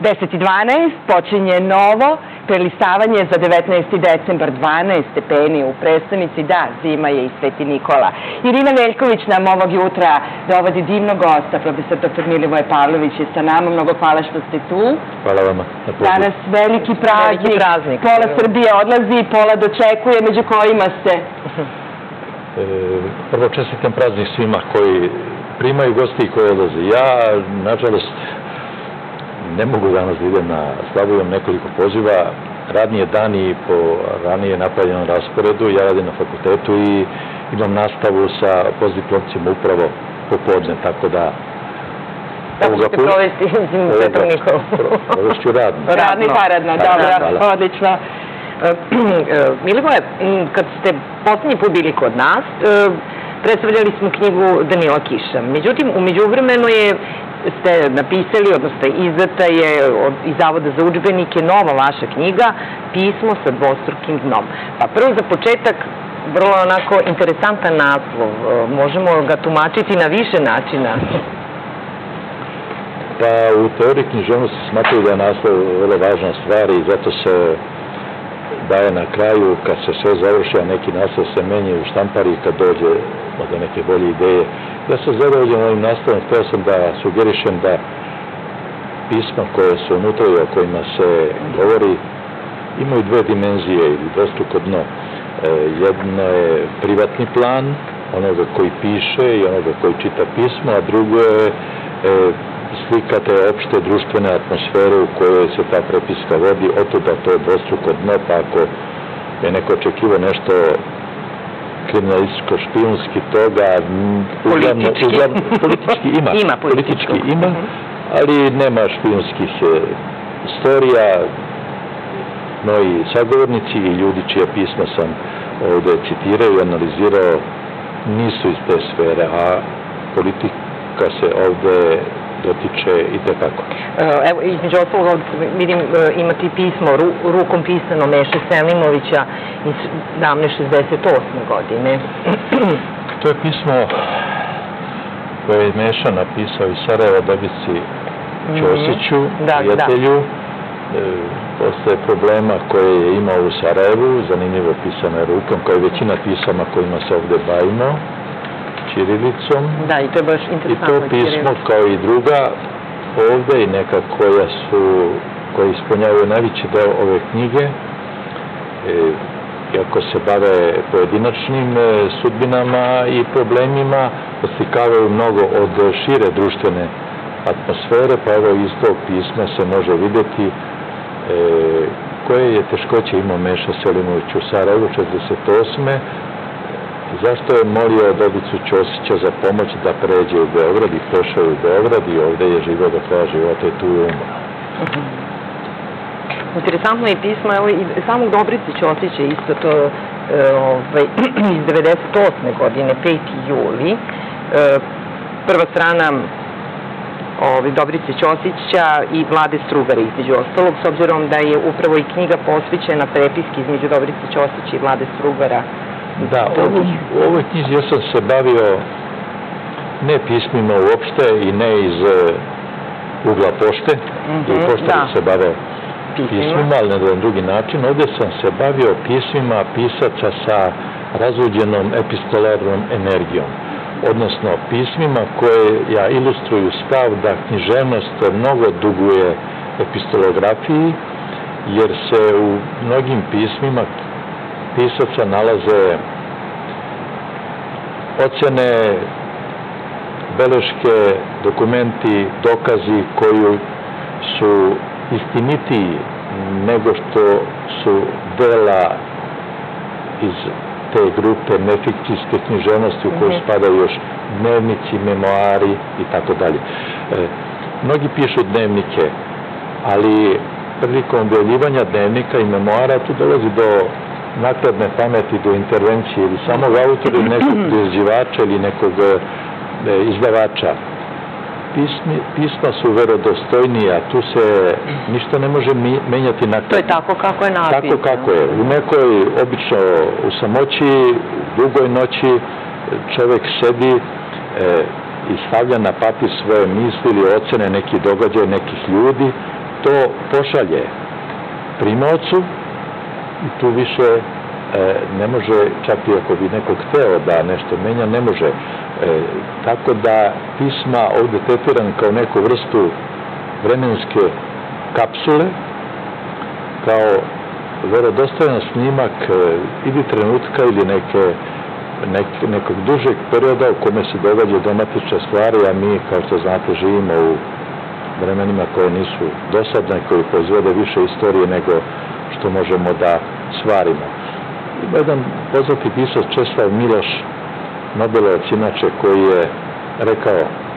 10:12 počinje novo prelistavanje za 19. decembar, 12 stepeni u prestonici. Da, zima je i Sveti Nikola. Irina Veljković nam ovog jutra dovodi divnog gosta, profesor dr. Milivoje Pavlović je sa nama. Mnogo hvala što ste tu. Hvala vama. Danas veliki praznik. Pola Srbije odlazi, pola dočekuje, među kojima ste. Prvo čestitam praznik svima koji primaju gosti i koji odlaze. Ja, nažalost, ne mogu danas da idem na slavu, imam nekoliko poziva. Radni je dan i po ranije napravljenom rasporedu. Ja radim na fakultetu i imam nastavu sa postdiplomcima upravo popodne, tako da... Kako ćete provesti Svetom Nikolu? Provešću radno. Radno i paradno, dobro, odlično. Milivoje, kad ste poslednji put bili kod nas, predstavljali smo knjigu Danila Kiša. Međutim, u međuvremenu ste napisali, odnosno izdata je iz Zavoda za udžbenike nova vaša knjiga Pismo sa dvostrukim dnom. Pa prvo za početak, vrlo onako interesantan naslov. Možemo ga tumačiti na više načina. Pa u teoriji književnosti smatruju da je naslov vrlo važna stvar i zato se daje na kraju, kad se sve završi, a neki naslov se menja u štampari kad dođe do neke bolje ideje. Ja sam zadovoljan ovim naslovom, htio sam da sugerišem da pisma koje su unutra i o kojima se govori imaju dve dimenzije ili dvostruko dno. Jedno je privatni plan onoga koji piše i onoga koji čita pismo, a drugo je slika te opšte društvene atmosfere u kojoj se ta prepiska vodi, otuda to je dvostruko dno, pa ako je neko očekivao nešto kriminalističko-špijunski toga, politički ima, ali nema špijunskih storija. Moji sagovornici i ljudi čije pisma sam ovde citirao i analizirao nisu iz te sfere, a politika se ovde dotiče i tekako. Evo, između ostalog, vidim, imate i pismo rukom pisano Meše Selimovića iz davne 68. godine. To je pismo koje je Meša napisao iz Sarajeva Dobrici Ćosiću, prijatelju. Postoje problema koje je imao u Sarajevu, zanimljivo pisano je rukom, kao i većina pisama kojima se ovde bavimo, ćirilicom. Da, i to je baš interesantno. I to pismo, kao i druga, ovde i neka koja ispunjavaju najveći deo ove knjige, iako se bave pojedinačnim sudbinama i problemima, oslikavaju mnogo od šire društvene atmosfere, pa evo iz tog pisma se može videti koje je teškoće imao Meša Selimović u Sarajevu 68. Zašto je molio Dobricu Ćosića za pomoć da pređe u Beograd i prešao u Beograd i ovde je živio do kraja života i tu je umro. Interesantno je pismo, evo i samog Dobrice Ćosića isto to iz 98. godine, 5. juli. Prva strana Dobrice Ćosića i Vlade Strugara, između ostalog, s obzirom da je upravo i knjiga posvećena prepiski između Dobrice Ćosića i Vlade Strugara. Da, u ovoj knjizi ja sam se bavio ne pismima uopšte i ne iz ugla pošte, jer poštari se bave pismima, ali na jedan drugi način. Ovde sam se bavio pismima pisaca sa razluđenom epistolarnom energijom, odnosno pismima koje ilustruju stav da književnost mnogo duguje epistolografiji, jer se u mnogim pismima pisaca nalaze ocene, beleške, dokumenti, dokazi koji su istinitiji nego što su dela iz te grupe nefikcijske književnosti u kojoj spadaju još dnevnici, memoari i tako dalje. Mnogi pišu dnevnike, ali prilikom objavljivanja dnevnika i memoara tu dolazi do nakladne pameti, do intervencije ili samog autora ili nekog priređivača ili nekog izdavača. Pisma su verodostojnija, tu se ništa ne može menjati nakladno. To je tako kako je napisano. Tako kako je. U nekoj, obično u samoći, dugoj noći, čovek sedi i stavlja na papir svoje misli ili ocene nekih događaja, nekih ljudi to pošalje primaocu i tu više ne može, čak i ako bi neko hteo da nešto menja, ne može. Tako da pisma ovde tretiran kao neku vrstu vremenske kapsule, kao verodostojan snimak ili trenutka ili nekog dužeg perioda u kome se događa dramatične stvari, a mi, kao što znate, živimo u vremenima koje nisu dosadne, koji proizvode više istorije nego što možemo da stvarimo. Ima jedan poznati pisac Česlav Miloš, Nobelovac inače, koji je rekao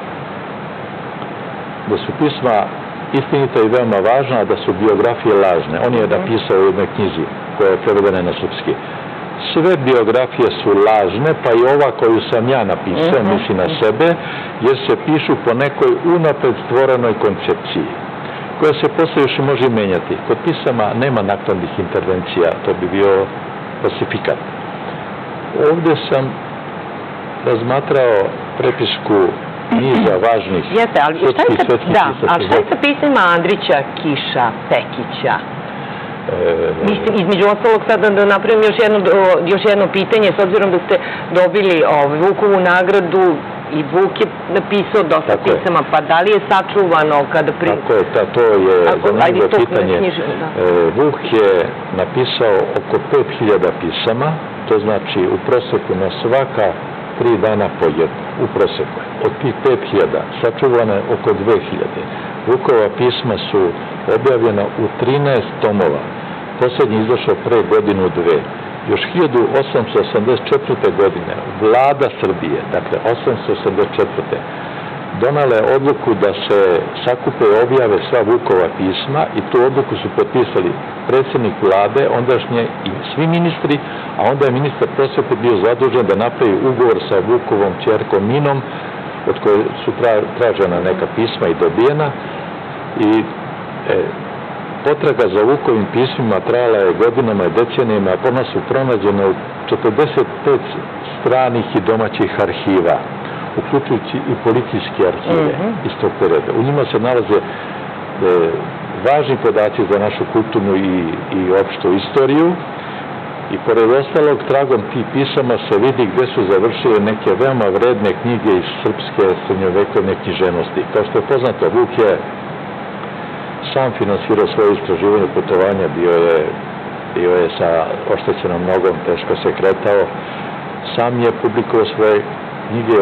da su pisma istinita i veoma važna, a da su biografije lažne. On je napisao u jednoj knjizi koja je prevedena na srpski. Sve biografije su lažne, pa i ova koju sam ja napisao, misli na sebe, jer se pišu po nekoj unapred stvorenoj koncepciji, koja se posle još i može menjati. Kod pisama nema naknadnih intervencija, to bi bio falsifikat. Ovde sam razmatrao prepisku niza važnih srpskih svetskih pisaca. Ali šta je sa pismima Andrića, Kiša, Pekića? Mislim, između ostalog sada da napravim još jedno pitanje, s obzirom da ste dobili Vukovu nagradu i Vuk je napisao dosta pisama, pa da li je sačuvano kada... Tako je, to je zanimljivo pitanje. Vuk je napisao oko 5000 pisama, to znači u proseku na svaka 3 dana po jedno, u proseku. Od tih 5000 sačuvano je oko 2000. Vukova pisma su objavljena u 13 tomova. Poslednji izašao pre godinu, dve. Još 1884. godine vlada Srbije, dakle 1884. donala je odluku da se sakupe i objave sva Vukova pisma i tu odluku su potpisali predsjednik vlade, ondašnje i svi ministri, a onda je ministar prosvete bio zadužen da napravi ugovor sa Vukovom ćerkom Minom, od koje su tražena neka pisma i dobijena, i potraga za Vukovim pismima trajala je godinama i decenijama, a ona su pronađene u 45 stranih i domaćih arhiva, uključujući i policijske arhive iz tog perioda. U njima se nalaze važni podaci za našu kulturnu i opštu istoriju i pored ostalog tragom tih pisama se vidi gde su završile neke veoma vredne knjige iz srpske srednjovekovne književnosti. Kao što je poznato, Vuk je sam finansirao svoje istraživanje putovanja, bio je sa oštećenom nogom, teško se kretao, sam je publikovao svoje knjige,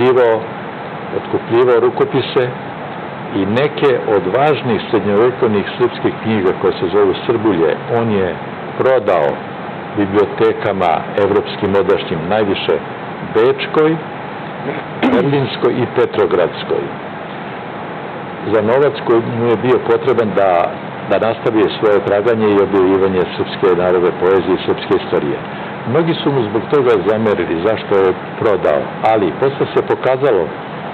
otkupljivao rukopise i neke od važnih srednjovekovnih srpskih knjiga koje se zovu Srbulje, on je prodao bibliotekama evropskim odašnjim, najviše Bečkoj, Berlinskoj i Petrogradskoj, za novac koji mu je bio potreban da nastavi svoje traganje i objavljivanje srpske narodne poezije i srpske istorije. Mnogi su mu zbog toga zamerili zašto je prodao, ali posle se pokazalo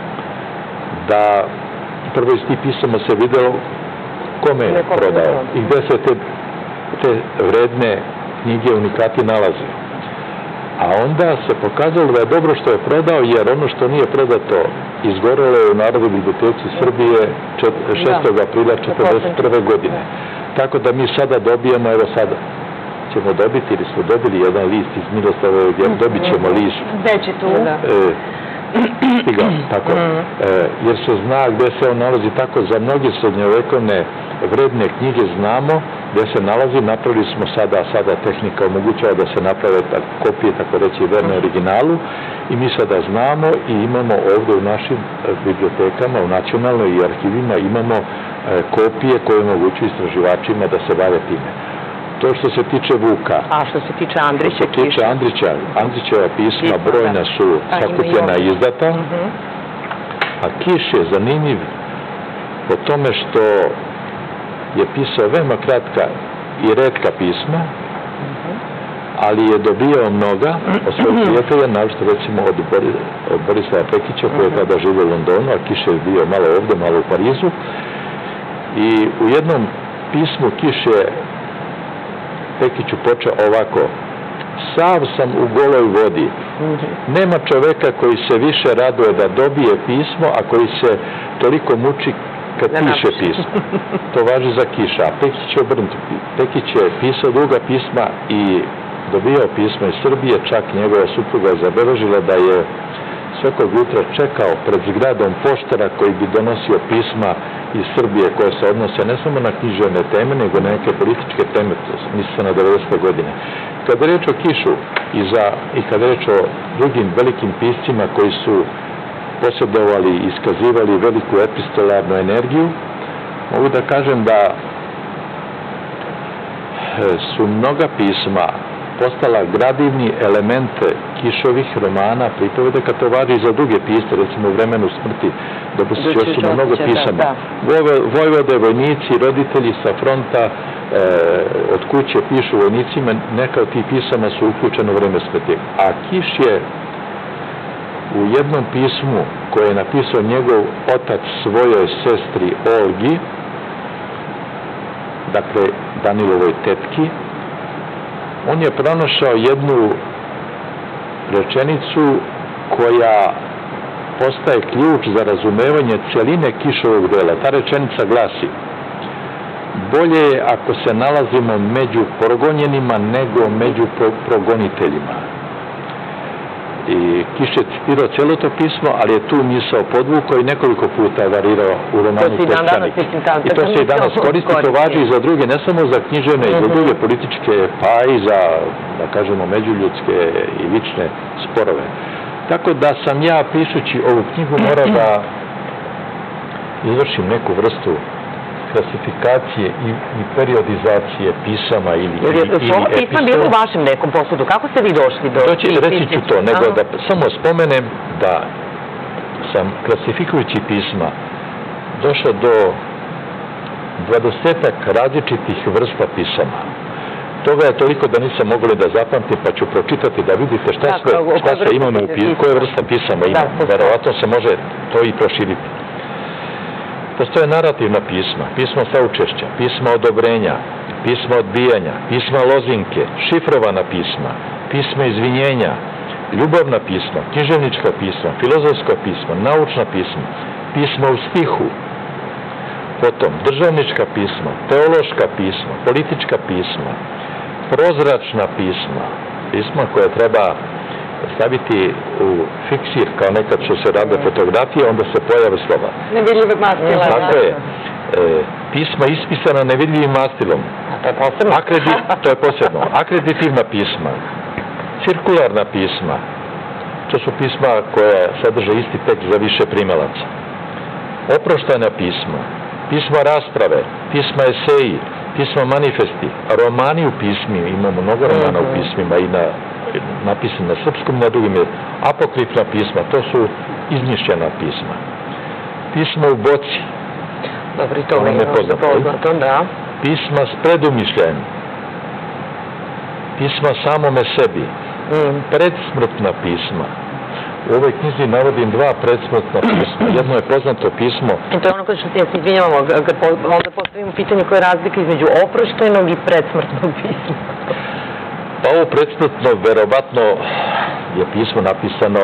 da prvo iz tih pisama se videlo kome je prodao i gde se te vredne knjige, unikati nalaze. A onda se pokazalo da je dobro što je prodao, jer ono što nije prodato izgorelo je u Narodnoj biblioteci Srbije 6. aprila 1941. godine. Tako da mi sada dobijemo, evo sada ćemo dobiti, ili smo dobili jedan list iz Miroslavljevog, dobit ćemo list. Gde će tu? Stigao, tako. Jer se zna gde se on nalazi, tako za mnoge srednjovekovne vredne knjige znamo gde se nalazi, napravili smo sada tehnika omogućava da se naprave kopije, tako reći, verne originalu, i mi sada znamo i imamo ovde u našim bibliotekama, u nacionalnoj i arhivima imamo kopije koje omogućuju istraživačima da se bave time. To što se tiče Vuka. A što se tiče Andrića, Kiša? Što se tiče Andrićeva pisma, brojna su sakupljena i izdata, a Kiš je zanimljiv po tome što je pisao veoma kratka i retka pisma, ali je dobijao mnoga od svojih prijatelja, naročito recimo od Borislava Pekića, koji je tada živio u Londonu, a Kiš je bio malo ovde, malo u Parizu. I u jednom pismu Kiš je Pekiću počeo ovako: sav sam u goloj vodi. Nema čoveka koji se više raduje da dobije pismo, a koji se toliko muči kad piše pismo. To važi za Kiša, a Pekić je obrnuto. Pekić je pisao druga pisma i dobijao pisma iz Srbije, čak njegova supruga je zabeležila da je svakog jutra čekao pred zgradom poštara koji bi donosio pisma iz Srbije koje se odnose ne samo na književne teme, nego na neke političke teme, misli se na 90. godine. Kada je reč o Kišu i kada je reč o drugim velikim piscima koji su posjedovali i iskazivali veliku epistolarnu energiju, mogu da kažem da su mnoga pisma postala gradivni elemente Kišovih romana, pripovede, kad to važi i za druge pisce, recimo u vremenu smrti, Dobrišić još ima mnogo pisama. Vojvode, vojnici, roditelji sa fronta, od kuće pišu vojnicima, neka od tih pisama su uključene u vreme smrti. A Kiš je u jednom pismu koje je napisao njegov otac svojoj sestri Olgi, dakle Danilovoj tetki, on je pronašao jednu rečenicu koja postaje ključ za razumevanje celine Kišovog dela. Ta rečenica glasi: bolje je ako se nalazimo među progonjenima nego među progoniteljima. I Kiš je citirao cijelo to pismo, ali je tu misao podvukao i nekoliko puta varirao u romanu Peščanik. I to se i danas koristi, to važi i za druge, ne samo za književne, i za druge političke, pa i za, da kažemo, međuljudske i lične sporove. Tako da sam ja, pišući ovu knjigu, morao da izvršim neku vrstu klasifikacije i periodizacije pisama ili epistole. Su ovo pisma bilo u vašem nekom posudu? Kako ste vi došli do... Reći ću to, nego da samo spomenem da sam klasifikujući pisma došao do 20-ak različitih vrsta pisama. Toga je toliko da nisam mogli da zapamtim, pa ću pročitati da vidite šta sve imamo u pismu, koje vrsta pisama imamo. Verovatno se može to i proširiti. Postoje narativna pisma, pisma saučešća, pisma odobrenja, pisma odbijanja, pisma lozinke, šifrovana pisma, pisma izvinjenja, ljubavna pisma, književnička pisma, filozofska pisma, naučna pisma, pisma u stihu, potom državnička pisma, teološka pisma, politička pisma, prozračna pisma, pisma koje treba staviti u fiksir, kao nekad što se rade fotografije, onda se pojave slova. Nevidljive mastila. Tako je. Pisma ispisana nevidljivim mastilom. To je posebno. To je posebno. Akreditivna pisma, cirkularna pisma, to su pisma koje sadrže isti tekst za više primalaca. Oproštajna pisma, pisma rasprave, pisma eseji, pisma manifesti, romani u pismi, imamo mnogo romana u pismima i napisano na srpskom i na drugim. Apokrifna pisma, to su izmišljena pisma. Pisma u boci. Dobro, to je poznato, da. Pisma s predumišljajem. Pisma samome sebi. Predsmrtna pisma. U ovoj knjizi navodim dva predsmrtna pisma. Jedno je poznato pismo... To je ono što se izvinjavamo, kad onda postavimo pitanje koja je razlika između oproštajnog i predsmrtnog pisma. Pa ovo predsmrtno, verovatno, je pismo napisano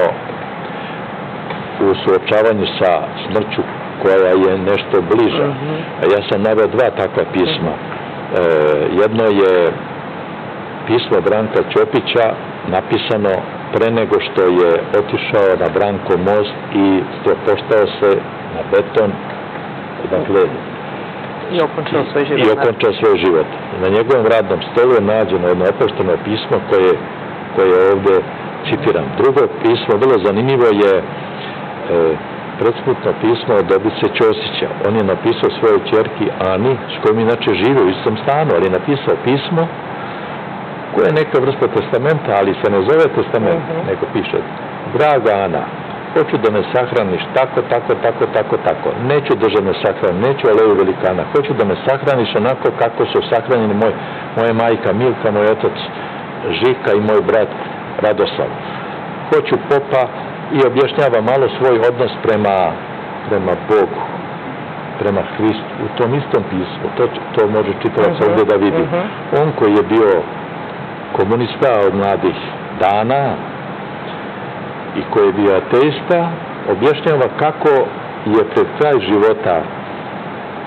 u suočavanju sa smrću koja je nešto bliža. Ja sam naveo dva takva pisma. Jedno je pismo Branka Ćopića, napisano pre nego što je otišao na Branko most i stropoštao se na beton, dakle, i okončao svoj život. Na njegovom radnom stolu je nađeno jedno oprošteno pismo koje ovdje citiram. Drugo pismo, vrlo zanimljivo, je predsmrtno pismo od Dobrice Ćosića. On je napisao svojoj ćerki Ani, s kojom inače žive u istom stanu, ali je napisao pismo koje je neka vrsta testamenta, ali se ne zove testament, nego piše: draga Ana, hoću da me sahraniš tako. Neću državne sahrane, neću aleju velikana. Hoću da me sahraniš onako kako su sahranjeni moja majka Milka, moj otac Žika i moj brat Radoslav. Hoću popa, i objašnjava malo svoj odnos prema Bogu, prema Hristu, u tom istom pismu. To može čitalac ovdje da vidi. On koji je bio komunista od mladih dana i koji je bio ateista, objašnjava kako je pred kraj života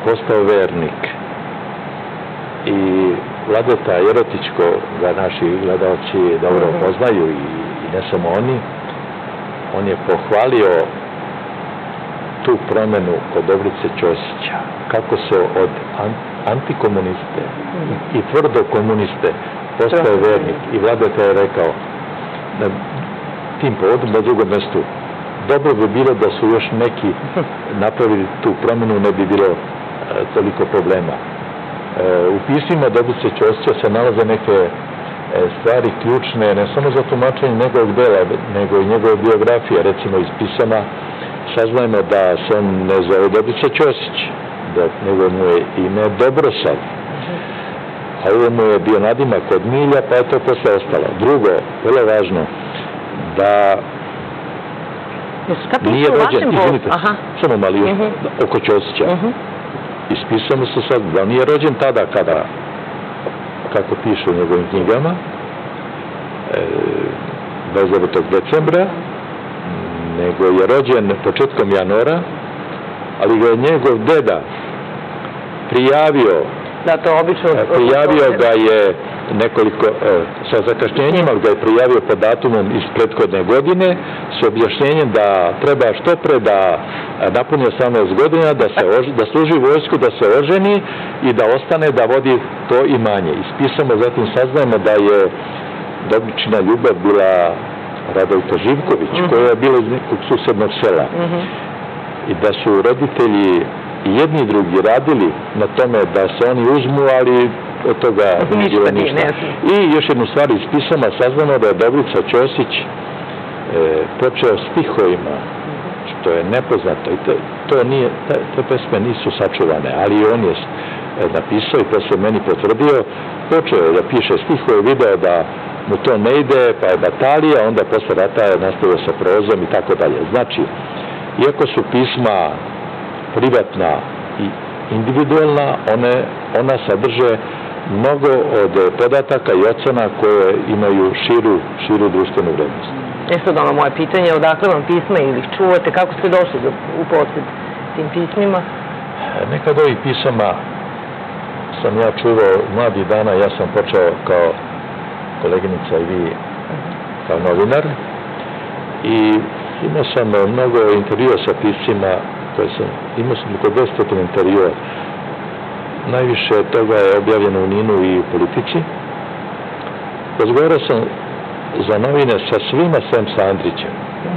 postao vernik. I Vladeta Jerotić, koga naši gledalci dobro poznaju i ne samo oni, on je pohvalio tu promenu kod Dobrice Ćosića, kako se od antikomuniste i tvrdo komuniste postao vernik. I Vladeta je rekao na tim povodom na drugom mestu, dobro bi bilo da su još neki napravili tu promenu, ne bi bilo toliko problema. U pismima Dobrice Ćosića se nalaze neke stvari ključne, ne samo za tumačenje njegovog dela, nego i njegove biografije. Recimo iz pisama saznajemo da se on ne zove Dobrica Ćosić, da nego mu je ime Dobrosav, a ovo mu je bio nadimak od Milja, pa je to posle ostalo. Drugo, vrlo važno, da nije rođen, izvinite, samo mali još, oko Ćosića. Ispisamo se sad da nije rođen tada kada, kako piše u njegovim knjigama, 29. decembra, nego je rođen početkom januara, ali ga je njegov deda prijavio. Da, to obično... Prijavio ga je nekoliko, sa zakašnjenjima ga je prijavio pod datumom iz prethodne godine, s objašnjenjem da treba što pre da napuni 18 godina, da služi vojsku, da se oženi i da ostane da vodi to imanje. Ispisamo, zatim saznajemo da je Dobričina ljubav bila Radojka Živković, koja je bila iz nekog susednog sela. I da su roditelji jedni i drugi radili na tome da se oni uzmu, ali od toga nije bilo ništa. I još jednu stvar iz pisama saznamo da je Dobrica Ćosić počeo stihovima, što je nepoznato. I te pesme nisu sačuvane, ali on je napisao i posle meni potvrdio, počeo je da piše stihove, video da mu to ne ide, pa je batalija, onda posle rata je nastavio sa prozom i tako dalje. Znači, iako su pisma privatna i individualna, ona sadrže mnogo od podataka i ocena koje imaju širu društvenu vrednost. Sad ono moje pitanje, odakle vam pisma ili ih čuvate, kako ste došli u posjed tim pismima? Nekad ovih pisama sam ja čuvao mladih dana, ja sam počeo kao koleginica i vi kao novinar i imao sam mnogo intervjua sa piscima, imao sam oko 200 intervjua. Najviše toga je objavljeno u Ninu i u Politici. Razgovarao sam za novine sa svima sem sa Andrićem.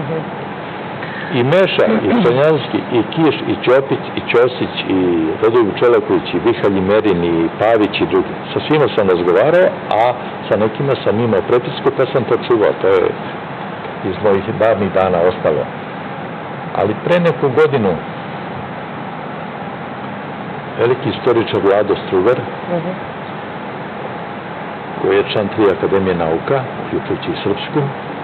I Meša, i Crnjanski, i Kiš, i Ćopić, i Ćosić, i Radoljub Čelaković, i Vihalj Merin, i Pavić i drugi. Sa svima sam razgovarao, a sa nekima sam imao prepisku, pa sam to čuvao. To je iz mojih davnih dana ostalo. Ali pre neku godinu veliki istoričar Vlado Strugar, koji je član 3 Akademije nauka, uključujući i srpsku,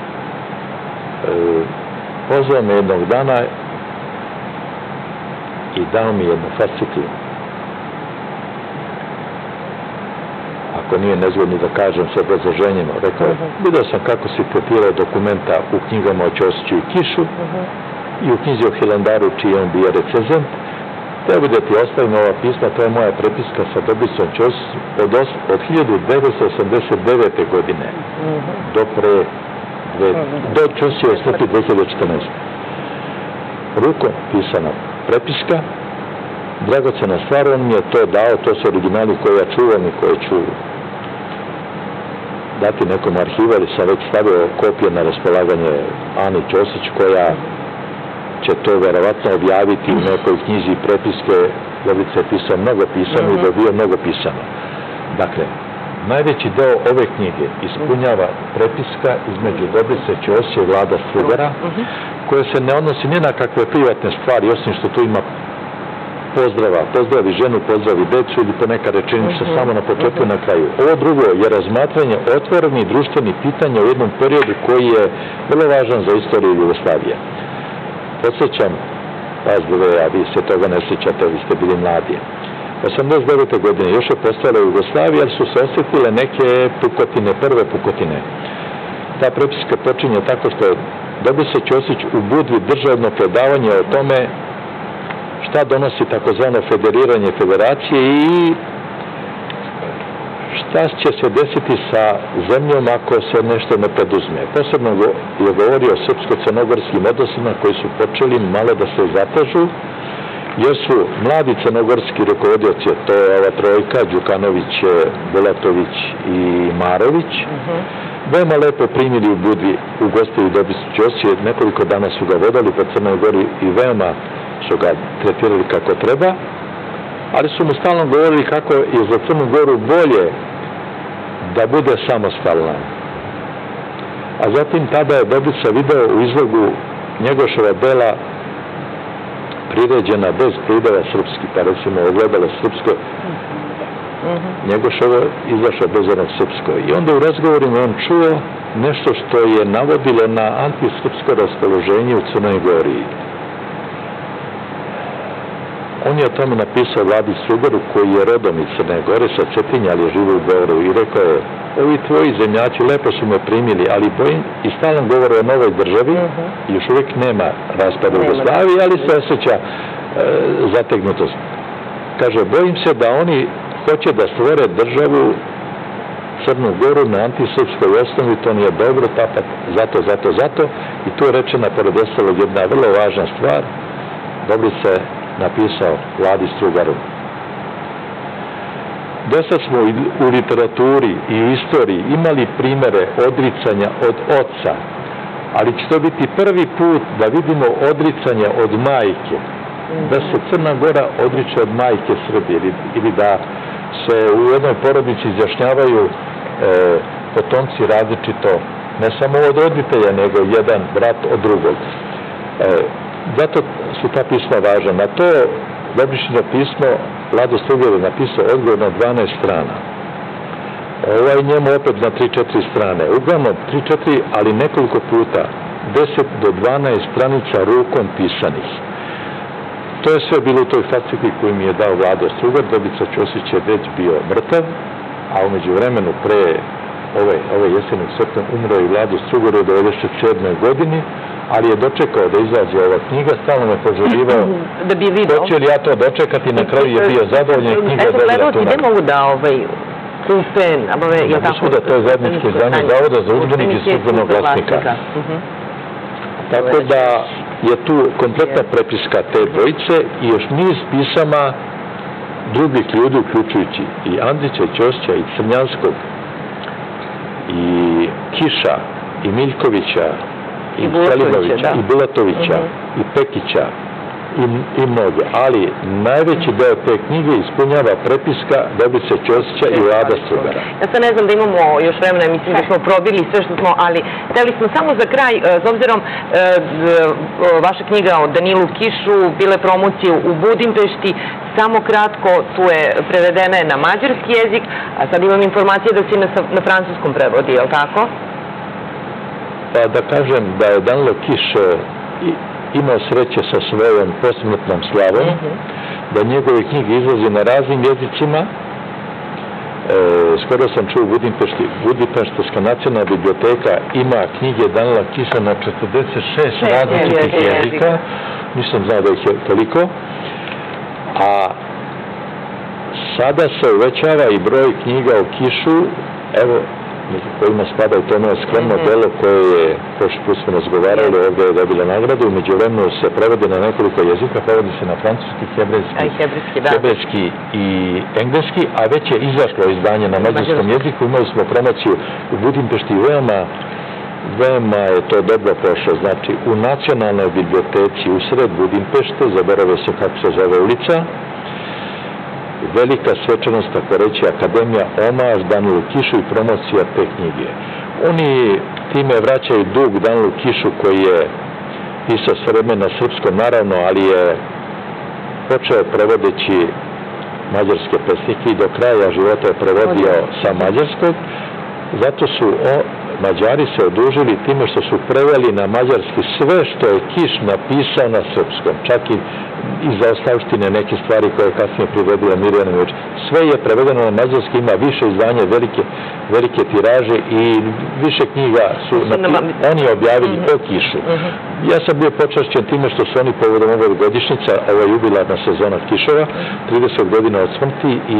pozvao me jednog dana i dao mi jednu fasciklu. Ako nije nezgodno da kažem s obrazloženjima, rekao je, vidio sam kako si tretirao dokumenta u knjigama o Ćosiću i Kišu i u knjizi o Hilandaru, čiji je on bio recenzent. Treba da ti ostavim ova pisma, to je moja prepiska sa Dobricom Ćosićem od 1989. godine do Ćosićeve smrti 2014. Rukom pisana prepiska, dragocena stvar, on mi je to dao, to su originali koje ja čuvam i koje ću dati nekom arhivaru, sam već stavio kopije na raspolaganje Ani Ćosić, koja će to verovatno objaviti u nekoj knjizi prepiske. Dobrica je pisao mnogo pisama i dobio mnogo pisama. Dakle, najveći deo ove knjige ispunjava prepiska između Dobrice Ćosića i Vlada Strugara, koja se ne odnosi ni na kakve privatne stvari, osim što tu ima pozdravi ženu, pozdravi decu ili poneka rečenica samo na početku i na kraju. Ovo drugo je razmatranje otvorenih društvenih pitanja u jednom periodu koji je vrlo važan za istoriju Jugoslavije. Podsjećam vas dve, a vi se toga ne sjećate, vi ste bili mladi. 89. godine još je postojala Jugoslavija, ali su se osjetile neke pukotine, prve pukotine. Ta prepiska počinje tako što je Dobrica Ćosić u Budvi držao jedno predavanje o tome šta donosi takozvano federiranje federacije i šta će se desiti sa zemljom ako se nešto ne preduzme. Posebno je govorio o srpsko-crnogorskim odnosima koji su počeli malo da se zatežu, jer su mladi crnogorski rukovodioci, to je ova trojka, Đukanović, Bulatović i Marović, veoma lepo primili u Budvi u gostivi Dobricu Ćosića, nekoliko dana su ga vodali po Crnoj Gori i veoma su ga tretirali kako treba, ali su mu stalno govorili kako je za Crnu Goru bolje da bude samostalna. A zatim tada je Dobrica video u izlogu Njegoševa dela priređena bez prideva srpski, pa recimo ogledalo srpsko, Njegoševo izašao bez onog srpsko. I onda u razgovorima on čuo nešto što je navodilo na antisrpsko raspoloženje u Crnoj Gori. On je o tome napisao Vladi Strugaru, koji je rodom iz Crne Gore, sa Cetinja, ali je živo u Beogradu, i rekao je: ovi tvoji zemljaci lepo su me primili, ali bojim, i stalno govore o novoj državi, još uvijek nema raspada Jugoslavije, ali se osjeća zategnutost. Kaže, bojim se da oni hoće da stvore državu Crnu Goru na antisrpskoj osnovi, to nije dobro, tapak, zato. I tu je rečena, pored ostalog, jedna vrlo važna stvar. Dobrica je napisao Vladi Strugaru: dosta smo u literaturi i u istoriji imali primere odricanja od oca, ali će to biti prvi put da vidimo odricanje od majke, da se Crna Gora odriče od majke Srbije, ili da se u jednoj porodici izjašnjavaju potomci različito, ne samo od roditelja, nego jedan brat od drugog. Zato su ta pisma važna. Na to Dobrišino pismo Vlado Strugar je napisao odgovor na 12 strana. Ovaj njemu opet na 3-4 strane. Uglavnom 3-4, ali nekoliko puta. 10 do 12 stranica rukom pisanih. To je sve bilo u toj fascikli koju mi je dao Vlado Strugar. Dobrica Ćosić je već bio mrtav, a umeđu vremenu pre ove jesenog srpnja umro je Vlado Strugar u 1997. godini, ali je dočekao da izađe ova knjiga, stalno me poželivao da bi video. Hoće li ja to dočekati, na kraju je bio zadovoljen i knjiga dobila tu nagradu. Gde mogu da kupe, je tako? Da, to je zajedničko izdanje Zavoda za udžbenik i Službenog glasnika. Tako da je tu kompletna prepiska te dvojice i još niz pisama drugih ljudi, uključujući i Andrića, i Ćosića, i Crnjanskog, i Kiša, i Miljkovića, i Selimovića, i Bulatovića, i Pekića, i mnoge. Ali najveći deo te knjige ispunjava prepiska Dobrice Ćosića i Vlada Strugara. Ja sad ne znam da imamo još vremena, mislim da smo probili sve što smo, ali hteli smo samo za kraj, s obzirom vaša knjiga o Danilu Kišu, bile promocije u Budimpešti, samo kratko, tu je prevedena na mađarski jezik, a sad imam informacije da si na francuskom prevodi, je li tako? Pa da kažem da je Danilo Kiš imao sreće sa svojom posmrtnom slavom, da njegove knjige izlaze na raznim jezicima. Skoro sam čuo u Budimpešti, Budimpeštovska nacionalna biblioteka ima knjige Danila Kiša na 46 različitih jezika, nisam znao da ih je toliko, a sada se uvećava i broj knjiga o Kišu, evo, među kojima spada u tome skromno delo koje je, prošli put smo razgovarali, ovdje je dobila nagradu, umeđu vremenu se prevede na nekoliko jezika, prevodi se na francuski, hebrejski i engleski, a već je izašlo izdanje na mađarskom jeziku, imali smo promociju u Budimpešti i veoma je to dobro prošlo. Znači, u nacionalnoj biblioteci u sred Budimpešte, zaboravio se kako se zove ulica, velika svečanost, tako reći, Akademija omaž Danilu Kišu i promocija te knjige. Oni time vraćaju dug Danilu Kišu koji je pisao sve vreme na srpskom, naravno, ali je počeo prevodeći mađarske pesnike i do kraja života je prevodio sa mađarskog. Zato su Mađari se odužili time što su preveli na mađarski sve što je Kiš napisao na srpskom, čak i zaostavštine neke stvari koje je kasnije privedila Mirjana Milović. Sve je prevedeno na mađarski, ima više izdanja, velike tiraže i više knjiga su oni objavili o Kišu. Ja sam bio počašćen time što su oni povodom ove godišnjice, ova jubilarna sezona Kiševa, 30 godina od smrti i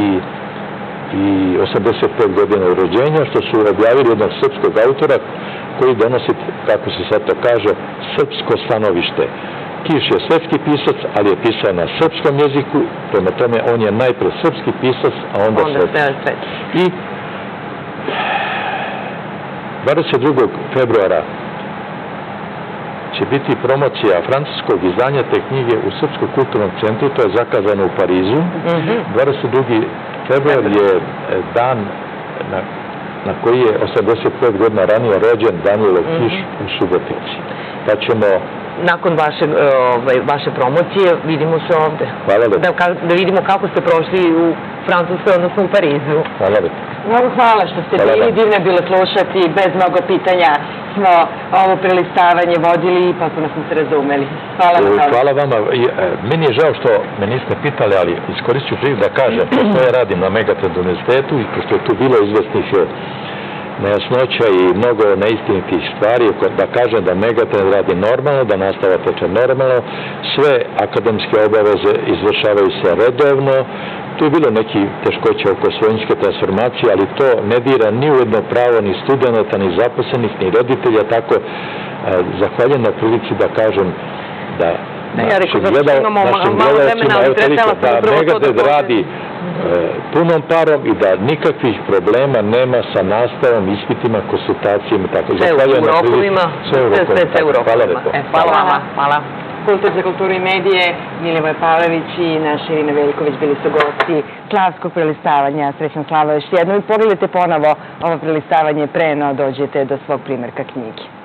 85 godina od rođenja, što su objavili jednog srpskog autora koji donosi, kako se sad to kaže, srpsko stanovište. Kiš je svetski pisac, ali je pisao na srpskom jeziku, prema tome on je najpre srpski pisac, a onda svetski. I 22. februara će biti promocija francuskog izdanja te knjige u Srpskom kulturnom centru, to je zakazano u Parizu. 22. februar je dan na koji je 85 godina ranije rođen Danilo Kiš u Subotici. Pa ćemo... Nakon vaše promocije vidimo se ovde. Hvala lepo. Da vidimo kako ste prošli u Francuskoj, odnosno u Parizu. Hvala lepo. Mnogo hvala što ste bili, divno je bilo slušati, bez mnogo pitanja smo ovo prelistavanje vodili i potpuno smo se razumeli. Hvala vam. Hvala vama. Meni je žao što me niste pitali, ali iskoristit ću priliku da kažem, pošto ja radim na Megatrend univerzitetu i pošto je tu bilo izvesnih nejasnoća i mnogo neistinitih stvari, da kažem da Megatrend radi normalno, da nastava teče normalno, sve akademske obaveze izvršavaju se redovno. Tu je bilo neki teškoće oko svojinske transformacije, ali to ne dira ni u jedno pravo ni studenta, ni zaposlenih, ni roditelja, tako zahvaljujem na prilici da kažem da našim gledalcima da Megatrend radi punom parom i da nikakvih problema nema sa nastavom, ispitima, konsultacijama i tako. Zahvaljujem na prilici. Sve u rokovima. Hvala lepo. Hvala. Kultur za kulturu i medije, Milivoje Pavlović i naša Irina Veljković bili su gosti slavskog prelistavanja. Srećna slava još jednom i pogledajte ponovo ovo prelistavanje pre no dođete do svog primjerka knjige.